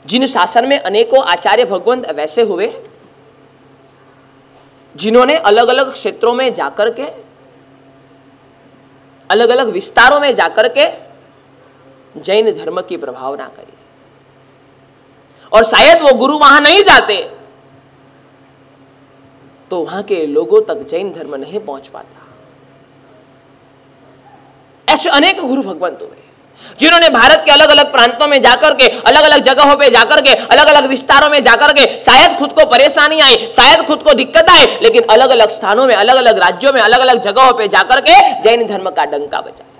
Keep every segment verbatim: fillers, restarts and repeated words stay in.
जिन शासन में अनेकों आचार्य भगवंत वैसे हुए जिन्होंने अलग अलग क्षेत्रों में जाकर के, अलग अलग विस्तारों में जाकर के जैन धर्म की प्रभावना करी। और शायद वो गुरु वहां नहीं जाते तो वहां के लोगों तक जैन धर्म नहीं पहुंच पाता। ऐसे अनेक गुरु भगवंत हुए जिन्होंने भारत के अलग अलग प्रांतों में जाकर के, अलग अलग जगहों पे जाकर के, अलग अलग विस्तारों में जाकर के शायद खुद को परेशानी आई, शायद खुद को दिक्कत आई, लेकिन अलग अलग स्थानों में, अलग अलग राज्यों में, अलग अलग जगहों पे जाकर के जैन धर्म का डंका बजाया।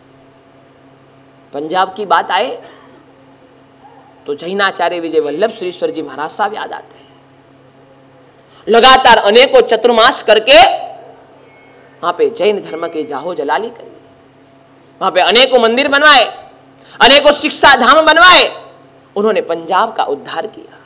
पंजाब की बात आए तो जैनाचार्य विजय वल्लभ श्रीश्वर जी महाराज साहब याद आते हैं। लगातार अनेकों चतुर्मास करके वहां पे जैन धर्म की जाहो जलाली करी, वहां पे अनेकों मंदिर बनवाए, अनेकों शिक्षा धाम बनवाए, उन्होंने पंजाब का उद्धार किया।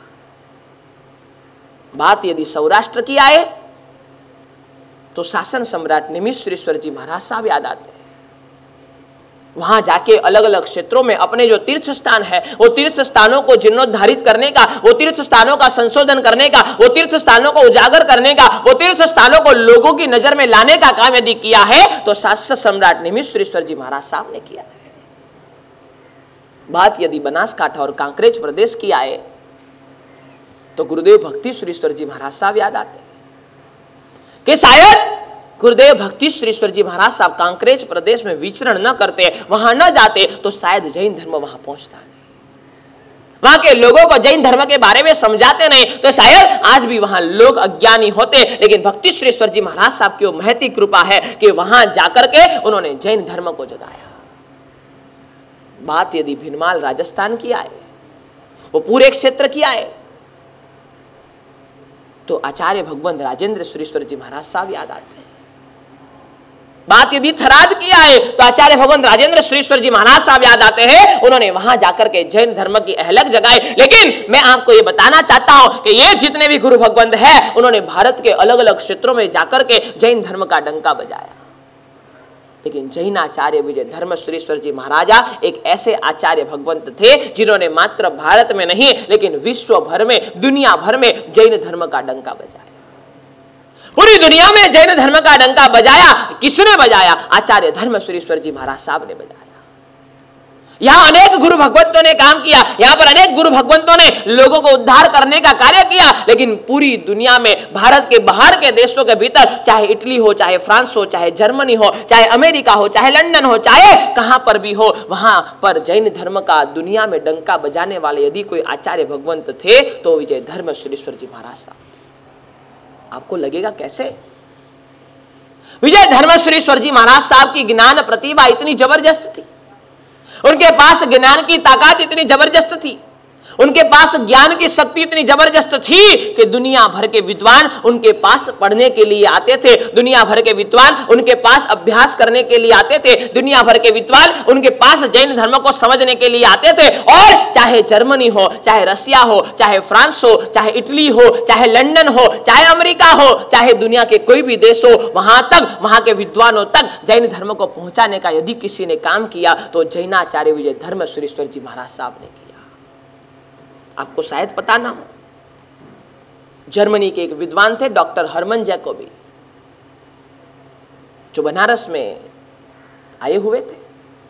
बात यदि सौराष्ट्र की आए तो शासन सम्राट निमिषेश्वर जी महाराज साहब याद आते हैं। वहां जाके अलग अलग क्षेत्रों में अपने जो तीर्थ स्थान है वो तीर्थ स्थानों को जीर्णोद्धारित करने का, वो तीर्थ स्थानों का संशोधन करने का, वो तीर्थ स्थानों को उजागर करने का, वो तीर्थ स्थानों को लोगों की नजर में लाने का काम यदि किया है तो शासक सम्राट निमिषेश्वर जी महाराज साहब ने किया है। बात यदि बनासकांठा और कांकरेज प्रदेश की आए तो गुरुदेव भक्ति सुरेश्वर जी महाराज साहब याद आते हैं कि शायद गुरुदेव भक्ति सुरेश्वर जी महाराज साहब कांकरेज प्रदेश में विचरण न करते, वहां न जाते तो शायद जैन धर्म वहां पहुंचता नहीं, वहां के लोगों को जैन धर्म के बारे में समझाते नहीं तो शायद आज भी वहां लोग अज्ञानी होते। लेकिन भक्ति सुरेश्वर जी महाराज साहब की वो महती कृपा है कि वहां जाकर के उन्होंने जैन धर्म को जगाया। बात यदि भिनमाल राजस्थान की आए, वो पूरे क्षेत्र की आए तो आचार्य भगवंत राजेंद्र सुरेश्वर जी महाराज साहब याद आते हैं। बात यदि थराद की आए तो आचार्य भगवंत राजेंद्र सुरेश्वर जी महाराज साहब याद आते हैं। उन्होंने वहां जाकर के जैन धर्म की अहलक जगाई। लेकिन मैं आपको ये बताना चाहता हूं कि ये जितने भी गुरु भगवंत हैं उन्होंने भारत के अलग अलग क्षेत्रों में जाकर के जैन धर्म का डंका बजाया। लेकिन जैनाचार्य विजय धर्म सुरेश्वर जी महाराजा एक ऐसे आचार्य भगवंत थे जिन्होंने मात्र भारत में नहीं लेकिन विश्व भर में, दुनिया भर में जैन धर्म का डंका बजाया। पूरी दुनिया में जैन धर्म का डंका बजाया। किसने बजाया? आचार्य धर्म सुरेश्वर जी महाराज साहब ने बजाया। यहां अनेक गुरु भगवंतों ने काम किया, यहां पर अनेक गुरु भगवंतों ने लोगों को उद्धार करने का कार्य किया। लेकिन पूरी दुनिया में, भारत के बाहर के देशों के भीतर, चाहे इटली हो, चाहे फ्रांस हो, चाहे जर्मनी हो, चाहे अमेरिका हो, चाहे लंदन हो, चाहे कहां पर भी हो, वहां पर जैन धर्म का दुनिया में डंका बजाने वाले यदि कोई आचार्य भगवंत थे तो विजय धर्म सुरेश्वर जी महाराज साहब। आपको लगेगा कैसे? विजय धर्म सुरेश्वर जी महाराज साहब की ज्ञान प्रतिभा इतनी जबरदस्त थी, उनके पास ज्ञान की ताकत इतनी जबरदस्त थी, उनके पास ज्ञान की शक्ति इतनी जबरदस्त थी कि दुनिया भर के विद्वान उनके पास पढ़ने के लिए आते थे, दुनिया भर के विद्वान उनके पास अभ्यास करने के लिए आते थे, दुनिया भर के विद्वान उनके पास जैन धर्म को समझने के लिए आते थे। और चाहे जर्मनी हो, चाहे रसिया हो, चाहे फ्रांस हो, चाहे इटली हो, चाहे लंदन हो, चाहे अमेरिका हो, चाहे दुनिया के कोई भी देश हो, वहां तक, वहां के विद्वानों तक जैन धर्म को पहुंचाने का यदि किसी ने काम किया तो जैनाचार्य विजय धर्म सुरेश्वर जी महाराज साहब ने किया। आपको शायद पता ना हो, जर्मनी के एक विद्वान थे डॉक्टर हर्मन जैकोबी, जो बनारस में आए हुए थे।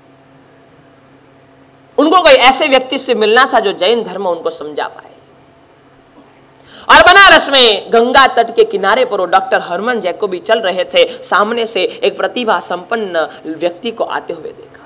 उनको कोई ऐसे व्यक्ति से मिलना था जो जैन धर्म उनको समझा पाए। और बनारस में गंगा तट के किनारे पर वो डॉक्टर हर्मन जैकोबी चल रहे थे। सामने से एक प्रतिभा संपन्न व्यक्ति को आते हुए देखा।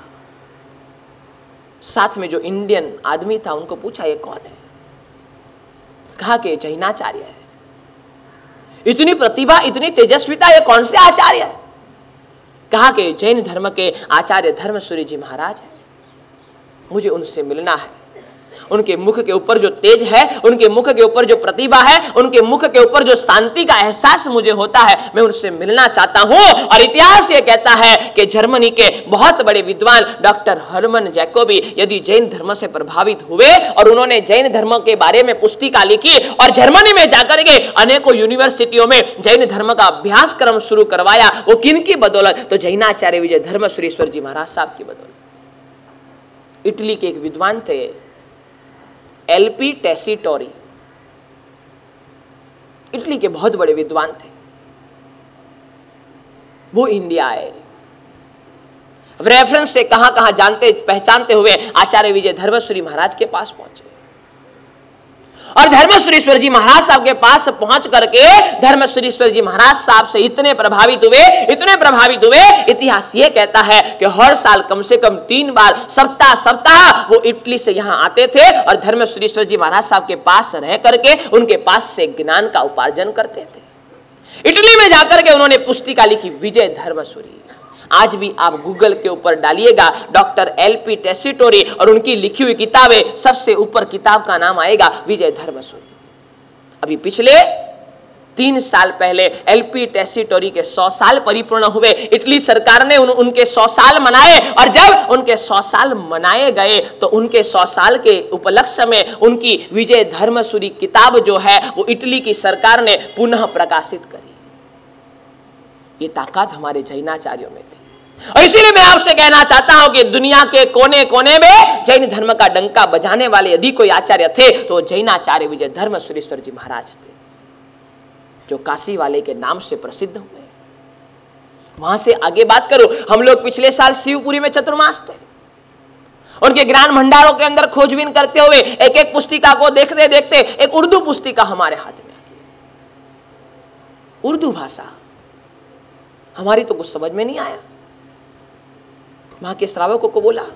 साथ में जो इंडियन आदमी था उनको पूछा, ये कौन है? कहा कि जैनाचार्य है। इतनी प्रतिभा, इतनी तेजस्विता, ये कौन से आचार्य है? कहा कि जैन धर्म के आचार्य धर्मसूरी जी महाराज है, मुझे उनसे मिलना है। उनके मुख के ऊपर जो तेज है, उनके मुख के ऊपर जो प्रतिभा है, उनके मुख के ऊपर जो शांति का एहसास मुझे होता है, मैं उनसे मिलना चाहता हूं। और इतिहास ये कहता है कि जर्मनी के बहुत बड़े विद्वान डॉक्टर हर्मन जैकोबी यदि जैन धर्म से प्रभावित हुए और उन्होंने जैन धर्म के बारे में पुस्तिका लिखी और जर्मनी में जाकर के अनेकों यूनिवर्सिटियों में जैन धर्म का अभ्यासक्रम शुरू करवाया, वो किनकी बदौलत? तो जैनाचार्य विजय धर्म सुरेश्वर जी महाराज साहब की बदौलत। इटली के एक विद्वान थे एलपी टेसीटोरी, इटली के बहुत बड़े विद्वान थे, वो इंडिया आए। रेफरेंस से कहां कहां जानते पहचानते हुए आचार्य विजय धर्मश्री महाराज के पास पहुंचे और धर्मश्रीश्वर जी महाराज साहब के पास पहुंच करके धर्मश्रीश्वर जी महाराज साहब से इतने प्रभावित हुए इतने प्रभावित हुए इतिहास ये कहता है कि हर साल कम से कम तीन बार सप्ताह सप्ताह वो इटली से यहां आते थे और धर्मश्रीश्वर जी महाराज साहब के पास रह करके उनके पास से ज्ञान का उपार्जन करते थे। इटली में जाकर के उन्होंने पुस्तिका लिखी विजय धर्मश्री। आज भी आप गूगल के ऊपर डालिएगा डॉक्टर एलपी टेसीटोरी और उनकी लिखी हुई किताबें, सबसे ऊपर किताब का नाम आएगा विजय धर्मश्री। अभी पिछले तीन साल पहले एलपी टेसीटोरी के सौ साल परिपूर्ण हुए। इटली सरकार ने उन, उनके सौ साल मनाए और जब उनके सौ साल मनाए गए तो उनके सौ साल के उपलक्ष्य में उनकी विजय धर्मश्री किताब जो है वो इटली की सरकार ने पुनः प्रकाशित करी। ये ताकत हमारे जैनाचार्यों में थी और इसीलिए मैं आपसे कहना चाहता हूं कि दुनिया के कोने कोने में जैन धर्म का डंका बजाने वाले यदि कोई आचार्य थे तो जैनाचार्य विजय धर्मश्रीश्वर जी महाराज थे, जो काशी वाले के नाम से प्रसिद्ध हुए। वहां से आगे बात करूं, हम लोग पिछले साल शिवपुरी में चतुर्मास थे। उनके ज्ञान भंडारों के अंदर खोजबीन करते हुए एक एक पुस्तिका को देखते देखते एक उर्दू पुस्तिका हमारे हाथ में आई। उर्दू भाषा हमारी तो कुछ समझ में नहीं आया। वहां के श्रावकों को बोला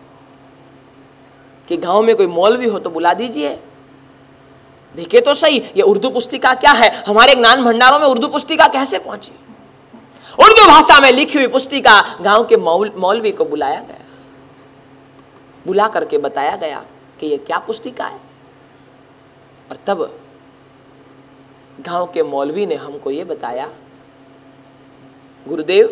कि गांव में कोई मौलवी हो तो बुला दीजिए, देखे तो सही ये उर्दू पुस्तिका क्या है, हमारे ज्ञान भंडारों में उर्दू पुस्तिका कैसे पहुंची। उर्दू भाषा में लिखी हुई पुस्तिका गांव के मौल, मौलवी को बुलाया गया, बुला करके बताया गया कि ये क्या पुस्तिका है। और तब गांव के मौलवी ने हमको ये बताया, गुरुदेव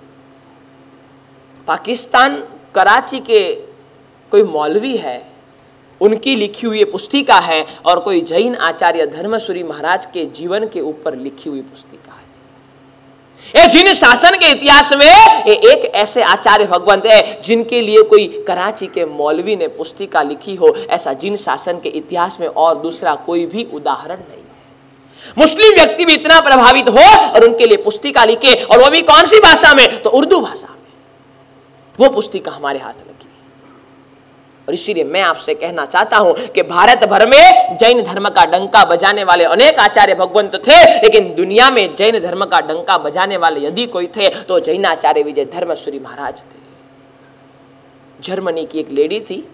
पाकिस्तान कराची के कोई मौलवी है, उनकी लिखी हुई पुस्तिका है और कोई जैन आचार्य धर्मश्री महाराज के जीवन के ऊपर लिखी हुई पुस्तिका है। ये जिन शासन के इतिहास में ये एक ऐसे आचार्य भगवंत है जिनके लिए कोई कराची के मौलवी ने पुस्तिका लिखी हो, ऐसा जिन शासन के इतिहास में और दूसरा कोई भी उदाहरण नहीं। मुस्लिम व्यक्ति भी इतना प्रभावित हो और उनके लिए पुस्तिका लिखे, और वो भी कौन सी भाषा में, तो उर्दू भाषा में। वो पुस्तिका हमारे हाथ लगी और इसीलिए मैं आपसे कहना चाहता हूं कि भारत भर में जैन धर्म का डंका बजाने वाले अनेक आचार्य भगवंत थे, लेकिन दुनिया में जैन धर्म का डंका बजाने वाले यदि कोई थे तो जैनाचार्य विजय धर्मश्री महाराज थे। जर्मनी की एक लेडी थी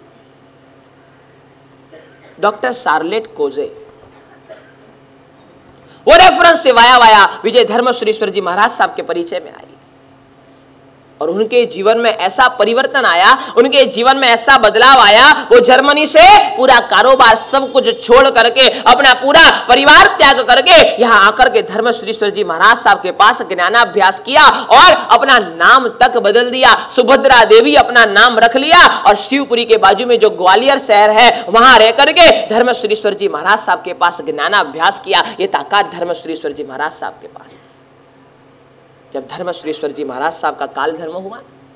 डॉक्टर शार्लेट कोजे, वो रेफरेंस से वाया वाया विजय धर्मश्रीश्वर जी महाराज साहब के परिचय में आई और उनके जीवन में ऐसा परिवर्तन आया, उनके जीवन में ऐसा बदलाव आया। वो जर्मनी से पूरा कारोबार सब कुछ छोड़ करके, अपना पूरा परिवार त्याग करके यहाँ आकर के धर्मश्रीश्वर जी महाराज साहब के पास ज्ञानाभ्यास किया और अपना नाम तक बदल दिया। सुभद्रा देवी अपना नाम रख लिया और शिवपुरी के बाजू में जो ग्वालियर शहर है वहां रह करके धर्मश्रीश्वर जी महाराज साहब के पास ज्ञानाभ्यास किया। ये ताकत धर्मश्रीश्वर जी महाराज साहब के पास। जब धर्मश्रीश्वर जी महाराज साहब का काल धर्म हुआ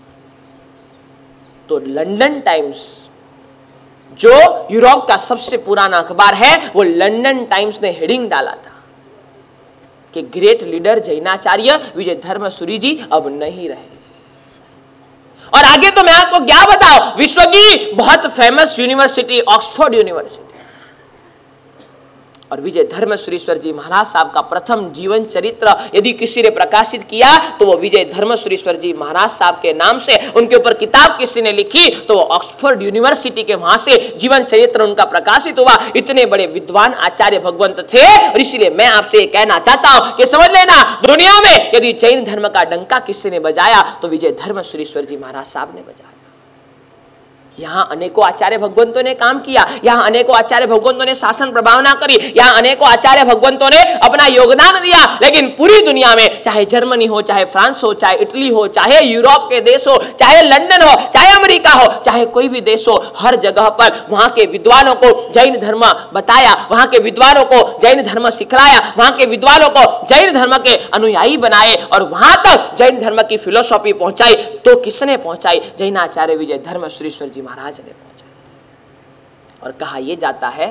तो लंदन टाइम्स, जो यूरोप का सबसे पुराना अखबार है, वो लंदन टाइम्स ने हेडिंग डाला था कि ग्रेट लीडर जैनाचार्य विजय धर्मश्री जी अब नहीं रहे। और आगे तो मैं आपको क्या बताऊं, विश्व की बहुत फेमस यूनिवर्सिटी ऑक्सफोर्ड यूनिवर्सिटी और विजय धर्मश्रीश्वर जी महाराज साहब का प्रथम जीवन चरित्र यदि किसी ने प्रकाशित किया तो वो विजय धर्मश्रीश्वर जी महाराज साहब के नाम से, उनके ऊपर किताब किसी ने लिखी तो वो ऑक्सफोर्ड यूनिवर्सिटी के वहां से जीवन चरित्र उनका प्रकाशित हुआ। इतने बड़े विद्वान आचार्य भगवंत थे और इसीलिए मैं आपसे ये कहना चाहता हूं कि समझ लेना, दुनिया में यदि जैन धर्म का डंका किसी ने बजाया तो विजय धर्मश्रीश्वर जी महाराज साहब ने बजाया। यहाँ अनेकों आचार्य भगवंतों ने काम किया, यहाँ अनेकों आचार्य भगवंतों ने शासन प्रभावना करी, यहाँ अनेकों आचार्य भगवंतों ने अपना योगदान दिया। लेकिन पूरी दुनिया में चाहे जर्मनी हो, चाहे फ्रांस हो, चाहे इटली हो, चाहे यूरोप के देश हो, चाहे लंदन हो, चाहे अमेरिका हो, चाहे कोई भी देश हो, हर जगह पर वहां के विद्वानों को जैन धर्म बताया, वहां के विद्वानों को जैन धर्म सिखलाया, वहां के विद्वानों को जैन धर्म के अनुयायी बनाए और वहां तक जैन धर्म की फिलोसॉफी पहुंचाई। तो किसने पहुंचाई? जैनाचार्य विजय धर्मश्रीश्वर जी महाराज ने पहुंचाई। और कहा यह जाता है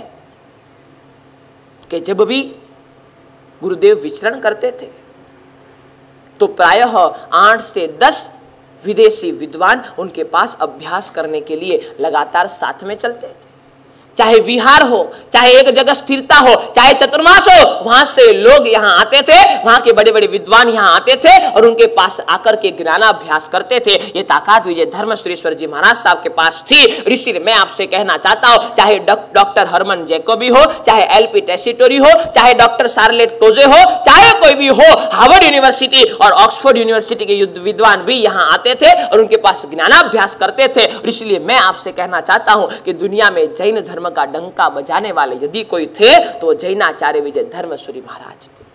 कि जब भी गुरुदेव विचरण करते थे तो प्रायः आठ से दस विदेशी विद्वान उनके पास अभ्यास करने के लिए लगातार साथ में चलते थे। चाहे विहार हो, चाहे एक जगह स्थिरता हो, चाहे चतुर्मास हो, वहां से लोग यहाँ आते थे, वहां के बड़े बड़े विद्वान यहाँ आते थे और उनके पास आकर के ज्ञानाभ्यास करते थे। ये ताकत विजय धर्म सुरेश्वर जी महाराज साहब के पास थी। ऋषि मैं आपसे कहना चाहता हूँ, चाहे डॉक्टर हरमन जैकोबी हो, चाहे एलपी टेसिटोरी हो, चाहे डॉक्टर शार्लेट टोजे हो, चाहे कोई भी हो, हार्वर्ड यूनिवर्सिटी और ऑक्सफोर्ड यूनिवर्सिटी के युद्ध विद्वान भी यहाँ आते थे और उनके पास ज्ञानाभ्यास करते थे। इसलिए मैं आपसे कहना चाहता हूँ कि दुनिया में जैन धर्म का डंका बजाने वाले यदि कोई थे तो जैनाचार्य विजय धर्मसूरी महाराज थे।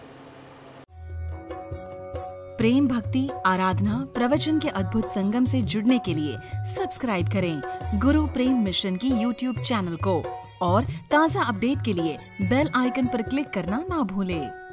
प्रेम, भक्ति, आराधना, प्रवचन के अद्भुत संगम से जुड़ने के लिए सब्सक्राइब करें गुरु प्रेम मिशन की यूट्यूब चैनल को और ताज़ा अपडेट के लिए बेल आइकन पर क्लिक करना ना भूलें।